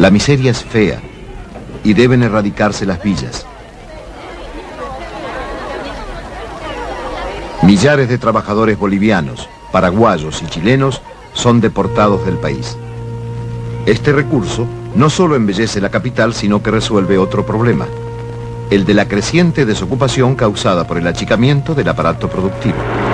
La miseria es fea y deben erradicarse las villas. Millares de trabajadores bolivianos, paraguayos y chilenos son deportados del país. Este recurso no solo embellece la capital, sino que resuelve otro problema, el de la creciente desocupación causada por el achicamiento del aparato productivo.